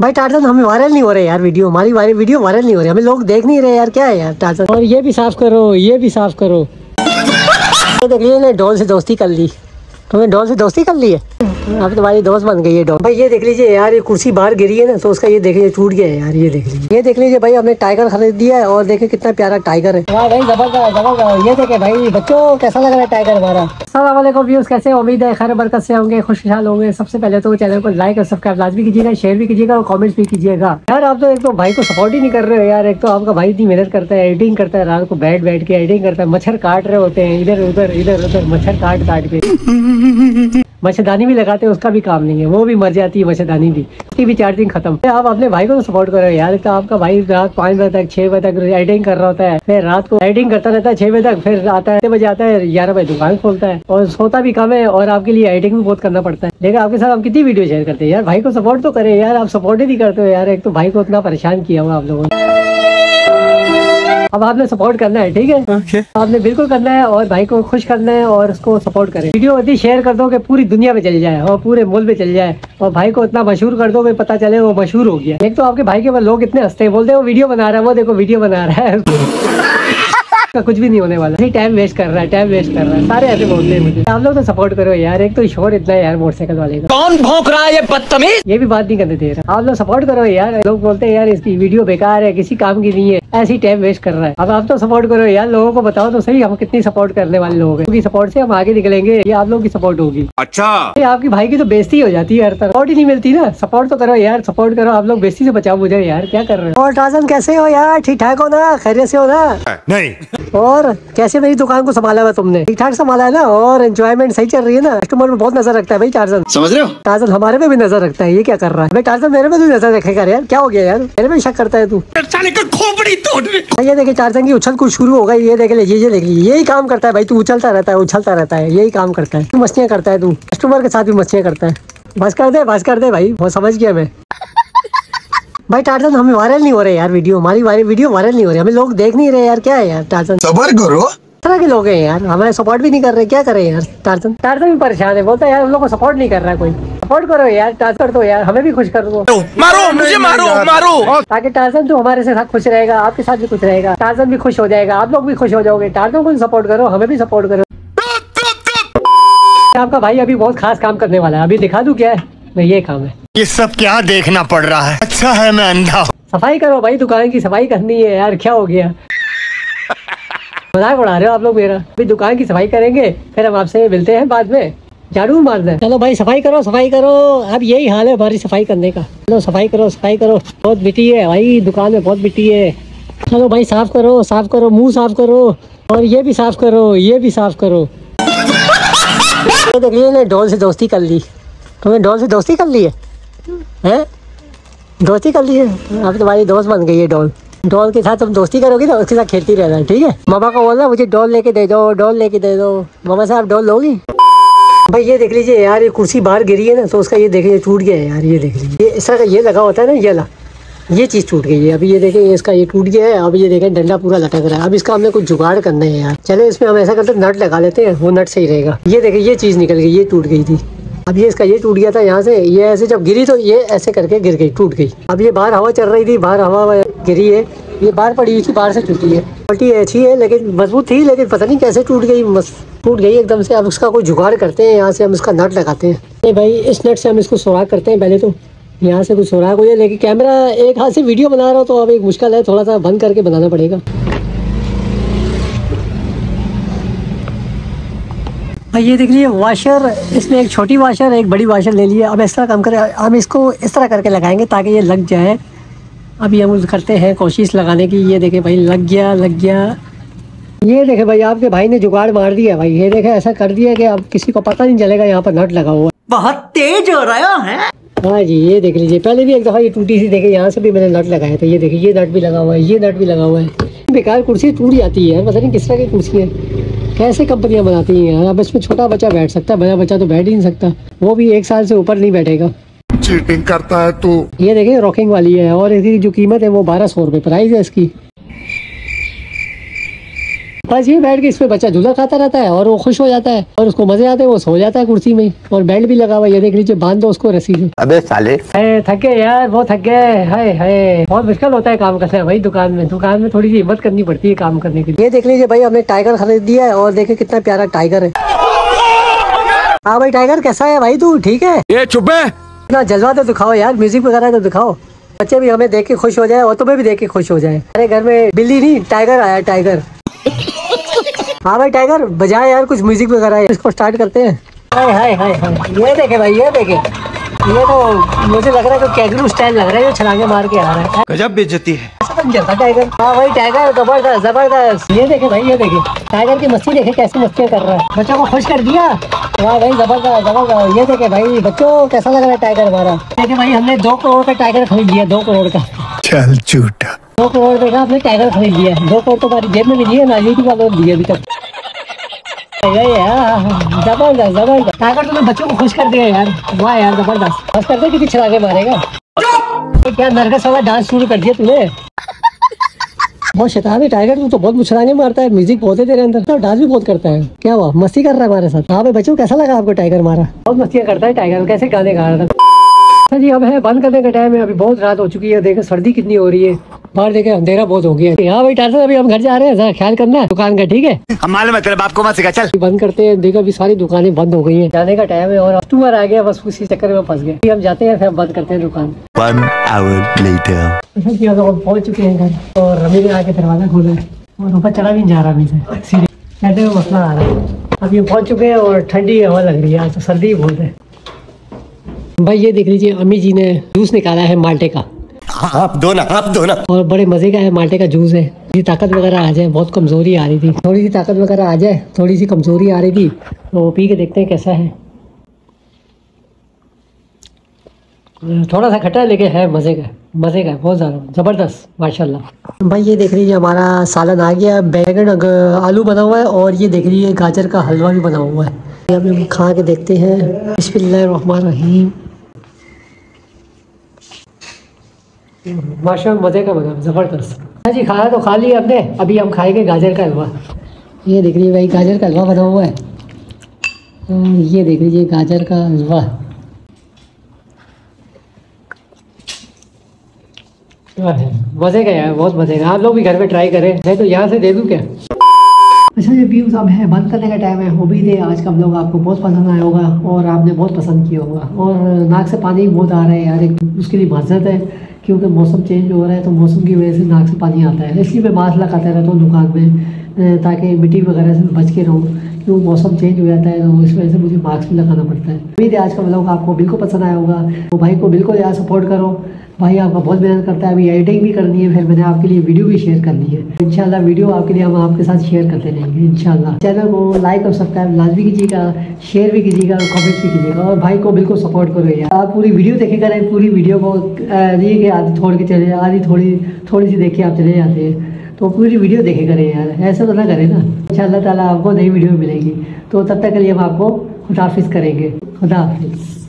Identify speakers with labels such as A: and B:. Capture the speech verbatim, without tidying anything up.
A: भाई टार्जन हमें वायरल नहीं हो रहे यार, वीडियो हमारी वायरल वीडियो वायरल नहीं हो रही, हमें लोग देख नहीं रहे यार, क्या है यार टार्जन। और ये भी साफ करो, ये भी साफ करो। तो देखिए ना डॉल से दोस्ती कर ली, तुमने डॉल से दोस्ती कर ली है, अब तुम्हारी दोस्त बन गई है डॉल। भाई ये देख लीजिए यार, ये कुर्सी बाहर गिरी है ना तो उसका ये देख लीजिए टूट गया है यार, ये देख लीजिए, ये देख लीजिए भाई हमने टाइगर खरीद दिया है और देखिए कितना प्यारा टाइगर है। वाह भाई जबरदस्त जबरदस्त। ये देखे भाई बच्चों कैसा लग रहा है टाइगर हमारा। अस्सलाम वालेकुम व्यूअर्स, कैसे उम्मीद है खैर बरकत से होंगे, खुशहाल होंगे। सबसे पहले तो चैनल को लाइक और सब्सक्राइब लाजमी कीजिएगा, शेयर भी कीजिएगा और कमेंट्स भी कीजिएगा। यार आप तो एक तो भाई को सपोर्ट ही नहीं कर रहे हो यार, एक तो आपका भाई इतनी मेहनत करता है, एडिटिंग करता है, रात को बैठ बैठ के एडिटिंग करता है, मच्छर काट रहे होते हैं इधर उधर इधर उधर, मच्छर काट काट के मच्छरदानी भी लगाते हैं, उसका भी काम नहीं है, वो भी मर जाती है मच्छरदानी भी, उसकी भी चार्जिंग खत्म। आप अपने भाई को तो सपोर्ट करो यार, तो आपका भाई रात पाँच बजे तक छह बजे तक एडिटिंग कर रहा होता है, फिर रात को एडिटिंग करता रहता है छह बजे तक, फिर आता है छह बजे आता है, ग्यारह बजे दुकान खोलता है और सोता भी कम है और आपके लिए एडिटिंग भी बहुत करना पड़ता है। लेकिन आपके साथ हम कितनी वीडियो शेयर करते हैं यार, भाई को सपोर्ट तो करें यार, आप सपोर्ट ही नहीं करते हो यार, एक तो भाई को इतना परेशान किया हुआ आप लोगों ने। अब आपने सपोर्ट करना है, ठीक है okay. आपने बिल्कुल करना है और भाई को खुश करना है और उसको सपोर्ट करें। वीडियो इतनी शेयर कर दो कि पूरी दुनिया में चल जाए और पूरे मुल्क में चल जाए और भाई को इतना मशहूर कर दो कि पता चले वो मशहूर हो गया। एक तो आपके भाई के लोग इतने हंसते हैं, बोलते हैं वो वीडियो बना रहा है, वो देखो वीडियो बना रहा है का कुछ भी नहीं होने वाला, नहीं टाइम वेस्ट कर रहा है, टाइम वेस्ट कर रहा है, सारे ऐसे बोलते हैं मुझे। आप लोग तो सपोर्ट करो यार, एक तो शोर इतना है यार मोटरसाइकिल वाले का, कौन भौंक रहा है ये बदतमीज, ये भी बात नहीं करने दे रहा। आप लोग सपोर्ट करो यार, लोग बोलते हैं यार इसकी वीडियो बेकार है, किसी काम की नहीं है, ऐसी टाइम वेस्ट कर रहा है। अब आप तो सपोर्ट करो यार, लोगों को बताओ तो सही हम कितनी सपोर्ट करने वाले लोग हैं, क्योंकि सपोर्ट से हम आगे निकलेंगे, ये आप लोग की सपोर्ट होगी। अच्छा आपकी भाई की तो बेइज्जती हो जाती है हर तरफ, सपोर्ट ही नहीं मिलती ना, सपोर्ट तो करो यार, सपोर्ट करो, आप लोग बेइज्जती से बचाओ मुझे यार, क्या कर रहे हो। और टार्जन कैसे हो यार, ठीक ठाक हो ना, खैरियत से हो ना? नहीं। और कैसे मेरी दुकान को संभाला हुआ तुमने, ठीक ठाक संभाला है ना, और एंजॉयमेंट सही चल रही है ना, कस्टमर में बहुत नजर रखता है भाई टार्जन, समझ रहे हो? टार्जन हमारे पे भी नजर रखता है, ये क्या कर रहा है भाई टार्जन, मेरे पे भी नजर रखेगा यार, क्या हो गया यार, मेरे पे शक करता है तू, खोपड़ी तोड़। ये देखिए टार्जन की उछल कुछ शुरू हो गई, ये देख लीजिए, ये देख लीजिए, यही काम करता है भाई, तू उछलता रहता है, उछलता रहता है, यही काम करता है, तू मस्तियाँ करता है, तू कस्टमर के साथ भी मस्तियाँ करता है। बस कर दे बस कर दे भाई, वो समझ गया मैं। भाई टार्जन हमें वायरल नहीं हो रहे यार, वीडियो हमारी वायरल वीडियो वायरल नहीं हो रही, हमें लोग देख नहीं रहे यार, क्या है यार टार्जन, सबर करो, तरह के लोग हैं यार, हमारे सपोर्ट भी नहीं कर रहे, क्या करें यार। टार्जन टार्जन भी परेशान है, बोलता है यार हम लोग को सपोर्ट नहीं कर रहा है कोई, सपोर्ट करो यार, टार्जन तो यार हमें भी खुश कर दो, मारो मुझे मारो मारो, ताकि टार्जन तो हमारे साथ खुश रहेगा, आपके साथ भी खुश रहेगा, टार्जन भी खुश हो जाएगा, आप लोग भी खुश हो जाओगे, टार्जन को भी सपोर्ट करो, हमें भी सपोर्ट करो। आपका भाई अभी बहुत खास काम करने वाला है, अभी दिखा दूं क्या है, नहीं ये काम है,
B: ये सब क्या देखना पड़ रहा है, अच्छा है मैं अंधा।
A: सफाई करो भाई, दुकान की सफाई करनी है यार, क्या हो गया, मजाक उड़ा रहे हो आप लोग मेरा। अभी दुकान की सफाई करेंगे, फिर हम आपसे मिलते हैं बाद में, झाड़ू मारना है। चलो भाई सफाई करो सफाई करो, अब यही हाल है हमारी सफाई करने का, चलो सफाई करो सफाई करो, बहुत मिट्टी है भाई दुकान में, बहुत मिट्टी है, चलो भाई साफ करो साफ करो, मुंह साफ करो और ये भी साफ करो, ये भी साफ करो। तो देखिए ना डॉल से दोस्ती कर ली, तुमने डॉल से दोस्ती कर ली है, हैं दोस्ती कर ली है, अब तुम्हारी दोस्त बन गई है डॉल, डॉल के साथ तुम दोस्ती करोगी ना, उसके साथ खेलती रहना, ठीक है। मामा को बोलना मुझे डॉल लेके दे दो, डॉल लेके दे दो, मामा से आप डॉल लोगी। भाई ये देख लीजिए यार, ये कुर्सी बाहर गिरी है ना तो उसका ये देखिए टूट गया है यार, ये देख लीजिए, ये इस तरह का ये लगा होता है ना, ये ला ये चीज़ टूट गई है, अभी ये देखें इसका ये टूट गया है, अब ये देखें डंडा पूरा लटक रहा है, अब इसका हमने कुछ जुगाड़ करना है यार, चले इसमें हम ऐसा करते हैं नट लगा लेते हैं, वो नट सही रहेगा। ये देखें ये चीज़ निकल गई, ये टूट गई थी, अब ये इसका ये टूट गया था यहाँ से, ये ऐसे जब गिरी तो ये ऐसे करके गिर गई, टूट गई। अब ये बाहर हवा चल रही थी, बाहर हवा गिरी है, ये बाहर पड़ी हुई थी, बाहर से टूटी है, क्वालिटी अच्छी है लेकिन मजबूत थी, लेकिन पता नहीं कैसे टूट गई, टूट गई एकदम से। अब उसका कोई जुगाड़ करते हैं, यहाँ से हम इसका नट लगाते हैं, नहीं भाई इस नट से हम इसको सुराख करते हैं, पहले तो यहाँ से कुछ सुराख हो जाए, लेकिन कैमरा एक हाथ से वीडियो बना रहा हो तो अब एक मुश्किल है, थोड़ा सा बंद करके बनाना पड़ेगा। भाई ये देख लीजिए वाशर, इसमें एक छोटी वाशर एक बड़ी वाशर ले लिए, अब इस तरह काम करें, हम इसको इस तरह करके लगाएंगे ताकि ये लग जाए। अभी हम करते हैं कोशिश लगाने की, ये देखे भाई लग गया लग गया, ये देखे भाई आपके भाई ने जुगाड़ मार दिया भाई, ये देखे ऐसा कर दिया कि अब किसी को पता नहीं चलेगा यहाँ पर नट लगा हुआ, बहुत तेज हो रहा है। हाँ जी ये देख लीजिए, पहले भी एक दफ़ा ये टूटी सी, देखे यहाँ से भी मैंने नट लगाया था, ये देखिए ये नट भी लगा हुआ है, ये नट भी लगा हुआ है, बेकार कुर्सी टूट जाती है, पता नहीं किस तरह की कुर्सी है, कैसे कंपनियां बनाती हैं यार। अब इसमें छोटा बच्चा बैठ सकता है, बड़ा बच्चा तो बैठ ही नहीं सकता, वो भी एक साल से ऊपर नहीं बैठेगा,
B: चीटिंग करता है तू।
A: ये देखिए रॉकिंग वाली है और इसकी जो कीमत है वो बारह सौ रुपये प्राइस है इसकी। बस ये बैठ के इसमें बच्चा झूला खाता रहता है और वो खुश हो जाता है और उसको मजे आते हैं, वो सो जाता है कुर्सी में। और बेल्ट भी लगा हुआ, ये देख लीजिए, बांध दो उसको रस्सी से।
C: अबे साले
A: थक गए यार, बहुत थक गए। हाय हाय, बहुत मुश्किल होता है काम करना भाई दुकान में। दुकान में थोड़ी सी हिम्मत करनी पड़ती है काम करने के लिए। ये देख लीजिए भाई, हमने टाइगर खरीद दिया है और देखिए कितना प्यारा टाइगर है। हाँ भाई टाइगर, कैसा है भाई तू? ठीक है?
C: ये चुप है।
A: इतना जलवा तो दिखाओ यार, म्यूजिक वगैरह तो दिखाओ, बच्चे भी हमें देख के खुश हो जाए और तुम्हें भी देख के खुश हो जाए। अरे घर में बिल्ली नहीं, टाइगर आया, टाइगर। हाँ भाई टाइगर, बजाए यार कुछ म्यूजिक वगैरह, इसको स्टार्ट करते हैं। हाय हाय हाय हाय, ये देखे भाई, ये देखे, ये तो मुझे लग रहा है कि कैगरू स्टाइल लग रहा है, जो छलांगे मार के आ रहा है।
C: गजब बेइज्जती है।
A: ऐसा तो चलता टाइगर। हाँ भाई टाइगर जबरदस्त जबरदस्त। ये देखे भाई, ये देखे टाइगर की मस्ती, देखे कैसे मस्ती कर रहा है, बच्चों को खुश कर दिया। वाह भाई जबरदस्त जबरदस्त। ये देखे भाई बच्चों, कैसा लग रहा है टाइगर हमारा। देखे भाई, हमने दो करोड़ का टाइगर खरीद लिया, दो करोड़ का।
B: चल झूठा।
A: दो करोड़ रुपए का हमने टाइगर खरीद लिया। दो करोड़ तो हमारी जेब में भी नहीं है ना, यूट्यूब वालों ने दिए अभी तक। जबरदस्त जबरदस्त। टाइगर तुमने बच्चों को खुश कर दिया यार, वाह यार जबरदस्त। बस कर दे, किसी छलांगे मारेगा। तो क्या नरगस वाला डांस शुरू कर दिया तूने? बहुत शैतान है टाइगर, तू तो बहुत मुछलांगे मारता है, म्यूजिक बहुत है तेरे अंदर, तो डांस भी बहुत करता है। क्या हुआ, मस्ती कर रहा है हमारे साथ? हाँ भाई बच्चों, कैसा लगा आपको टाइगर हमारा? बहुत मस्तियाँ करता है टाइगर, कैसे गाने गा रहा था। जी अब है बंद करने का टाइम है, अभी बहुत रात हो चुकी है। देखे सर्दी कितनी हो रही है बाहर, देखे अंधेरा बहुत हो गया है। हाँ भाई टाइगर, अभी हम घर जा रहे हैं, जरा ख्याल करना दुकान का, ठीक है?
C: हम मालूम है तेरे बाप को मत सिखा, चल
A: बंद करते हैं। देखो अभी सारी दुकानें बंद हो गई हैं, जाने का टाइम है और कस्टमर आ गया, बस उसी चक्कर में फंस गए। हम जाते हैं, फिर बंद करते हैं दुकान।
C: One hour later.
A: हम लोग पहुंच चुके हैं घर और रवि ने आके दरवाजा खोला है और ऊपर चढ़ा भी नहीं जा रहा अभी से, सीधे कहते हुए मसला आ रहा है। अभी हम पहुंच चुके हैं और ठंडी हवा लग रही है, आज तो सर्दी बहुत है भाई। ये देख लीजिए, अम्मी जी ने जूस निकाला है माल्टे का।
C: आप दो ना, आप दो ना।
A: और बड़े मजे का है, माल्टे का जूस है। ये ताकत वगैरह आ जाए, बहुत कमजोरी आ रही थी, थोड़ी सी ताकत वगैरह आ जाए, थोड़ी सी कमजोरी आ रही थी, तो पी के देखते हैं कैसा है। थोड़ा सा खट्टा लेके है, मजे का मजे का बहुत ज़्यादा ज़बरदस्त माशाल्लाह। भाई ये देख लीजिए, हमारा सालन आ गया, बैगन आलू बना हुआ है और ये देख लीजिए गाजर का हलवा भी बना हुआ है। अभी हम खा के देखते हैं। बिस्मिल्लाहिर्रहमानिर्रहीम। माशाल्लाह मज़े का बना, ज़बरदस्त। हाँ जी, खाना तो खा लिया हमने, अभी हम खाएंगे गाजर का हलवा। ये देख लीजिए भाई, गाजर का हलवा बना हुआ है। ये देख लीजिए गाजर का हलवा, मज़े का यार, बहुत मज़े का। आप लोग भी घर में ट्राई करें, नहीं तो यहाँ से दे दूँ क्या? अच्छा ये व्यूज़ अब है बंद करने का टाइम है। उम्मीद है आज का व्लॉग आपको बहुत पसंद आया होगा और आपने बहुत पसंद किया होगा। और नाक से पानी बहुत आ रहा है यार, एक उसके लिए माजरत है, क्योंकि मौसम चेंज हो रहा है, तो मौसम की वजह से नाक से पानी आता है। इसलिए मैं मास्क लगाता रहता हूँ दुकान में, ताकि मिट्टी वगैरह से बच के रहूँ, क्यों मौसम चेंज हो जाता है, तो इस वजह से मुझे मास्क भी लगाना पड़ता है। उम्मीद है आज का व्लॉग आपको बिल्कुल पसंद आया होगा। तो भाई को बिल्कुल यार सपोर्ट करो, भाई आपका बहुत मेहनत करता है, अभी एडिटिंग भी करनी है, फिर मैंने आपके लिए वीडियो भी शेयर करनी है। इंशाल्लाह वीडियो आपके लिए हम आपके साथ शेयर करते रहेंगे इंशाल्लाह। चैनल को लाइक और सब्सक्राइब लाजमी कीजिएगा, शेयर भी कीजिएगा और कमेंट भी कीजिएगा, और भाई को बिल्कुल सपोर्ट करो यार। आप पूरी वीडियो देखे करें, पूरी वीडियो को नहीं कि आधी छोड़ के चले, आधी थोड़ी थोड़ी सी देख के आप चले जाते हैं, तो पूरी वीडियो देखे करें यार, ऐसा तो ना करें ना। इंशाल्लाह ताला आपको नई वीडियो मिलेगी, तो तब तक के लिए हम आपको खुदा हाफिज़ करेंगे। खुदा हाफिज़।